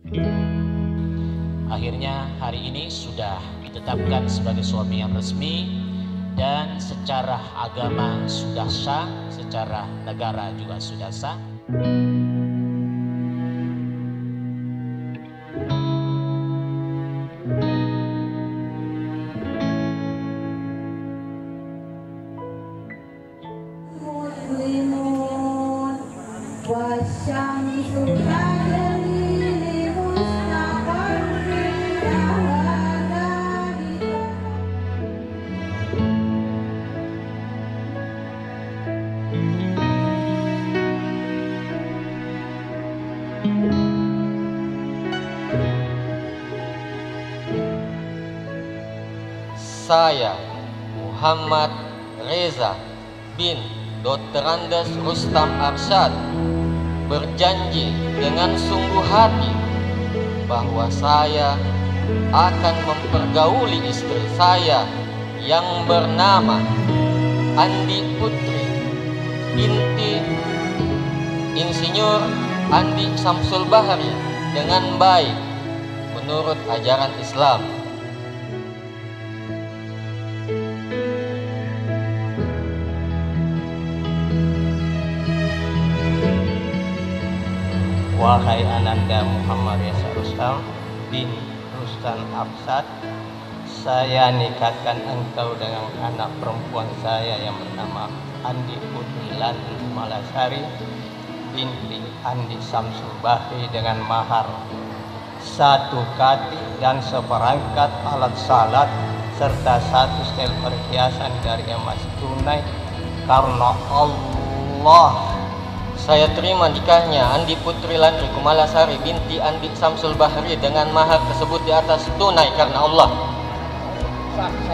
Akhirnya hari ini sudah ditetapkan sebagai suami yang resmi, dan secara agama sudah sah, secara negara juga sudah sah. Saya, Muhammad Reza bin Dr. Andes Rustam Arsyad, berjanji dengan sungguh hati bahwa saya akan mempergauli istri saya yang bernama Andi Putri binti Insinyur Andi Samsul Bahri dengan baik menurut ajaran Islam. Wahai Ananda Muhammad Reza Rustam bin Rustam Arsyad, saya nikahkan engkau dengan anak perempuan saya yang bernama Andi Putri Lanti Malasari binti Andi Samsul Bahri dengan mahar 1 kati dan seperangkat alat salat serta 1 setel perhiasan dari emas tunai karena Allah. Saya terima nikahnya Andi Putri Landri Kumalasari binti Andi Samsul Bahri dengan mahar tersebut di atas tunai karena Allah.